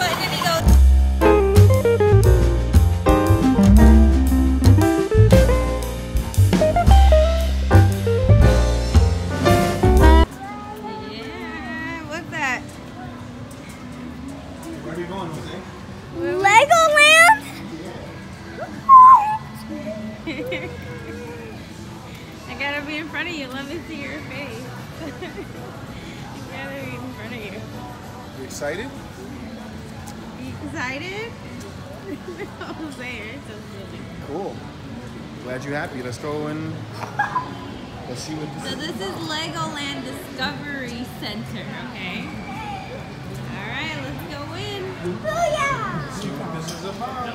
button and he goes. Yeah, what's that? Where are you going, Jose? Legoland? I gotta be in front of you. Let me see your face. I gotta be in front of you. You excited? You excited? Jose, you're so silly. Cool. Glad you're happy. Let's go and let's see what this So this is Legoland Discovery Center, okay? Alright, let's go in. Booyah! see what this is about.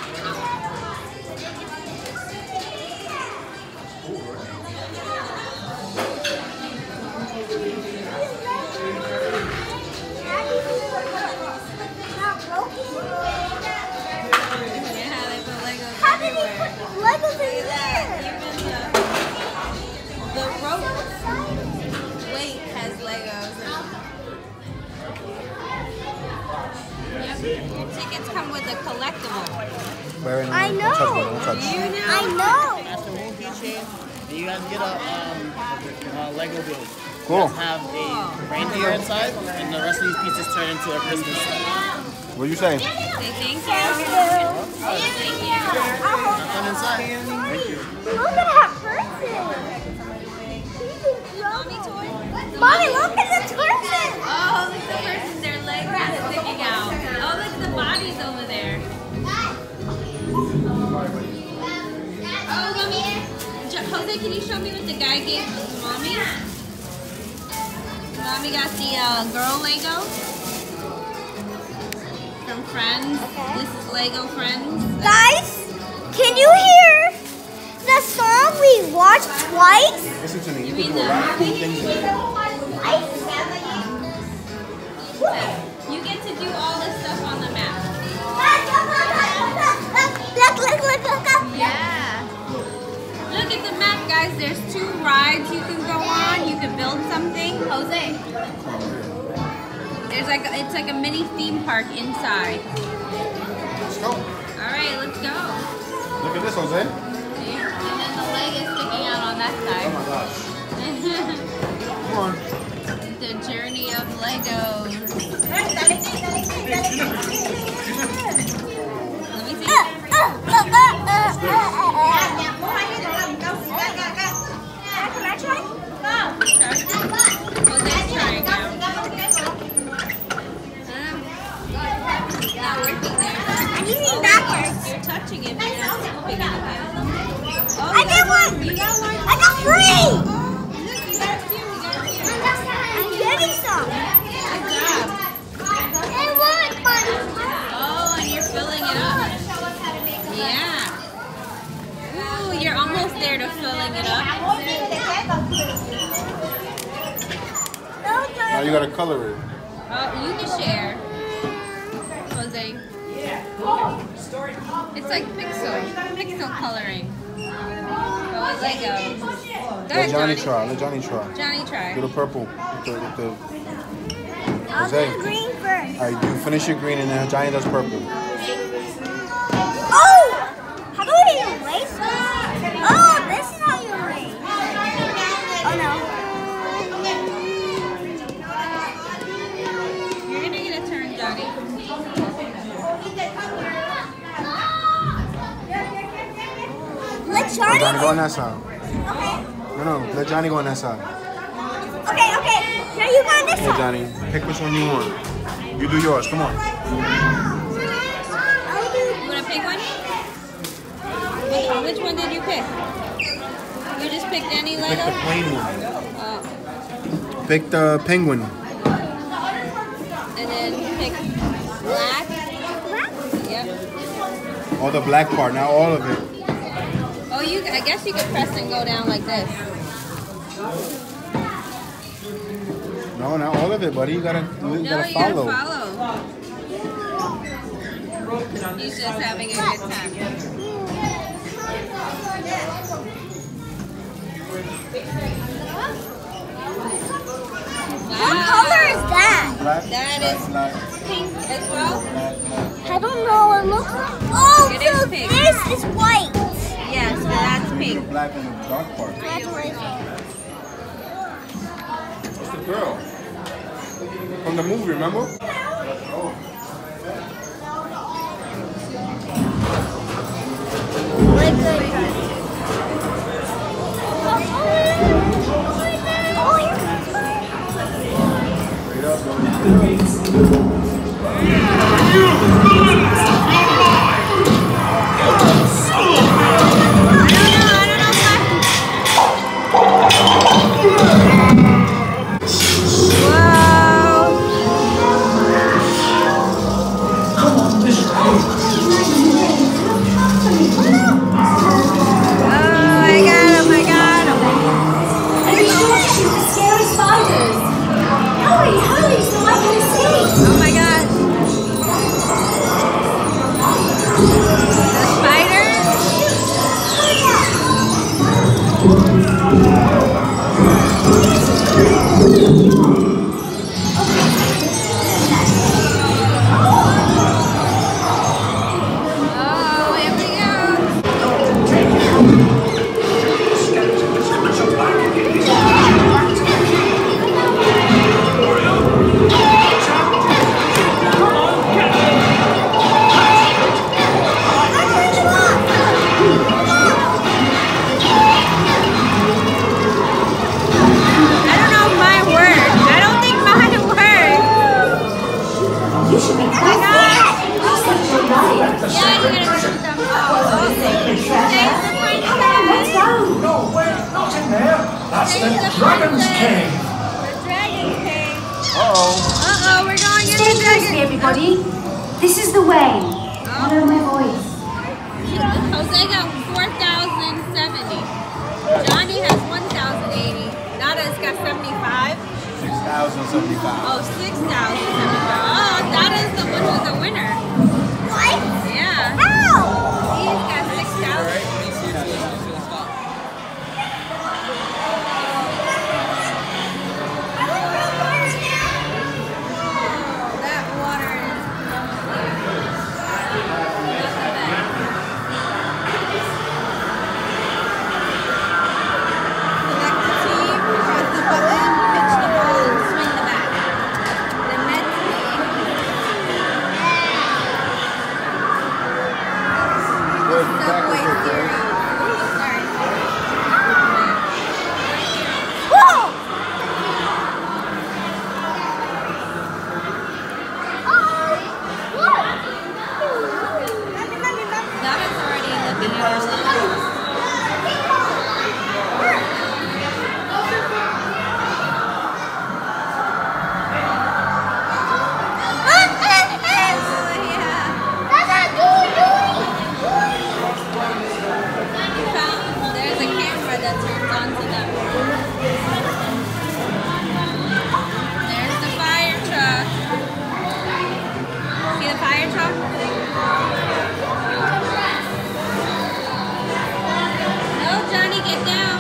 Yeah, they put Legos How did they everywhere. put Legos in Look at that. here? Even the rope weight has Legos in it. Yep. Your tickets come with a collectible. Wait, I know. Don't touch. You know? I know. That's the whole keychain. And you guys get a Lego build. Cool. You guys have a reindeer inside, and the rest of these pieces turn into a Christmas set. What do you say? Say thank you. Thank you. Thank you. Come inside. Thank you. Look at that person. Mommy toy? Mommy, look at the person. Oh, look at the person. Their legs are sticking out. Oh, look at the bodies over there. Oh, mommy. Jose, can you show me what the guy gave mommy? Mommy got the girl Lego from Friends. This is Lego Friends. Guys, can you hear the song we watched twice? Listen to me. You You can mean do a lot of cool things in there. You get to do all this stuff on the map. Look. Yeah. Look at the map, guys. There's 2 rides you can go on. You can build something. Jose. There's like it's like a mini theme park inside. Let's go. All right, let's go. Look at this, Jose. See? And then the leg is sticking out on that Oh side. my gosh. Come on. The journey of Legos. Let me see. Can I try? Jose's trying now. Not working there. I'm using Oh, backwards. you're touching it, but you're not scooping it again. Oh, I got one. You got one. I got 3. Oh, look, you got 2. You got 2. I'm getting some. Good job. Hey, look, buddy. Oh, and you're filling it up. Yeah. Ooh, you're almost there to filling it up. Now you gotta color it. Oh, you can share. Jose. It's like pixel coloring. Oh, with Legos. Go Let ahead, Johnny Johnny. try. Let Johnny try. Johnny, try. Do the purple. With the I'll Jose. do green first. All right, you finish your green and then Johnny does purple. Oh! How do we erase this? Oh, this is how you erase. Oh no. You're gonna get a turn, Johnny. Let Let Johnny Johnny go on that side. Okay. No, let Johnny go on that side. Okay. Now you go on this Here, side. Johnny. Pick which one you want. You do yours. Come on. I'll do. You wanna pick one? Which one did you pick? You just picked any Pick the Lego? plain one. Oh. Pick the penguin. And then pick black. Yep. All the black part, not all of it. Oh, I guess you could press and go down like this. No, not all of it, buddy. You gotta No, you follow. gotta follow. He's just having a good time. What color is that? Black. That black, is- black. pink as well? I don't know what it looks like. Oh, It is so pink. this is white. Yes, so that's pink. Black in the dark part. Congratulations. What's the girl? From the movie, remember? We're good. Oh, here Oh my god. The spiders? Oh, here we go. I don't know if mine worked. I don't think mine worked. You should be Oh my god. Such a liar. Yeah, you're gonna shoot them all. Sacred There's treasure. the Let's princess. go. No, wait, not in there. That's There's the the dragon's princess. cave. The dragon's cave. Uh-oh. Uh-oh, we're going in Stay the close, dragon. everybody. This is the way. Follow my voice. Jose got 4,070. Johnny has 1,080. Nada's got 75. 6,075. Oh, 6,075. Oh, Nada's the one who's the winner. What? Yeah. How? He's got 6,000. That water is almost there. Not the best. Select the team, press the button, pitch the ball, and swing the bat. The Mets lead. Subway Zero. Sorry. Whoa! That is already looking at our lines. There's a camera that turns on to them. There's the fire truck. See the fire truck? No, Johnny, get down.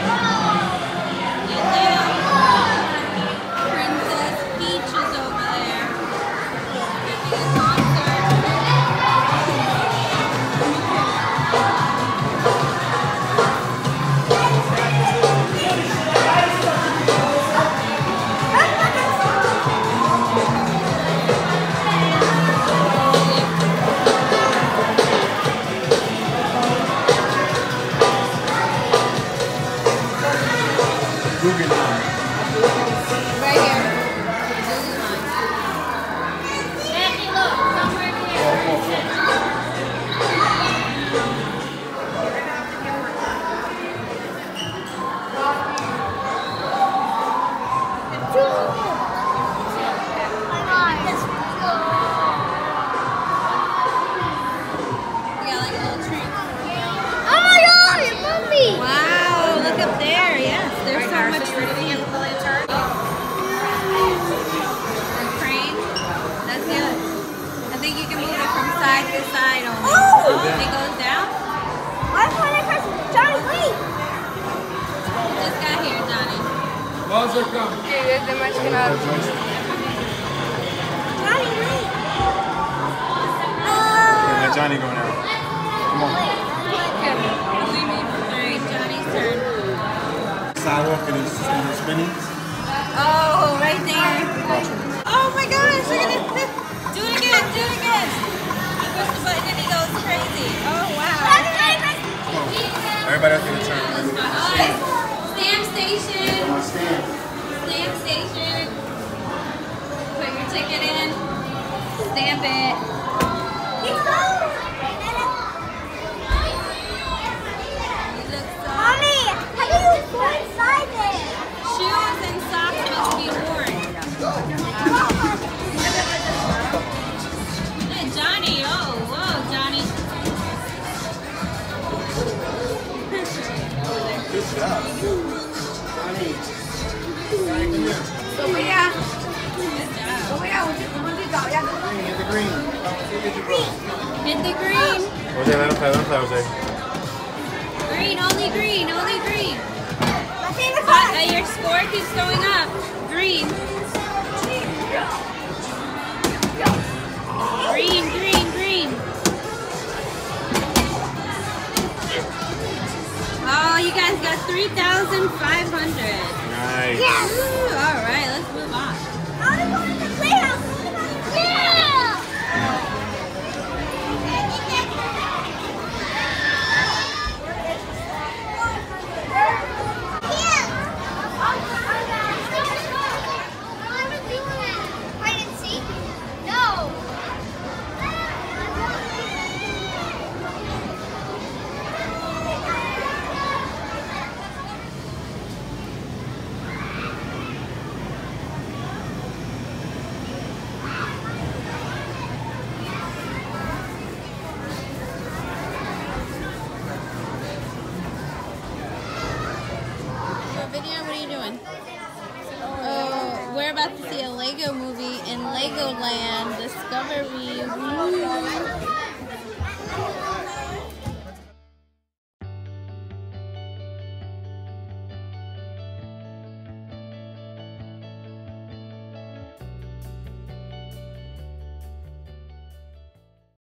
Get down. Princess Peach is over there. Giving a concert. Guggenheim. Right here. Nancy, look, somewhere here. Yeah, like a little tree. Oh my god, it's mommy! Wow, look up there. Yes, there's so much to see. The crane. That's good. I think you can move it from side to side only. Oh! It goes down. Why can't I press Johnny, wait! Just got here, Johnny. Johnny, wait! let Johnny go now. Come on. Alright, Johnny's turn. Sidewalk and it's spinning. Oh, right there. Oh my gosh, look at it. Do it again, do it again. He pushes the button and he goes crazy. Oh wow. Everybody else get a turn. Stamp station. Come on, stand. Stamp station. Put your ticket in. Stamp it. You look so... Mommy, how do you go inside there? Shoes and socks must be worn. Hey, Johnny. Oh, whoa, Johnny. Good job. Hit the green. Hit the green. Jose, let him play, Jose. Green, only green, only green. My favorite color. Your score keeps going up. Green. Green, green, green. Oh, you guys got 3,500. Nice. Yes. Ooh, all right, let's move on. I want to go to the playhouse. Yeah. Hide and seek? No. Video, what are you doing? Oh, we're about to see a Lego movie in Legoland Discovery. Woo.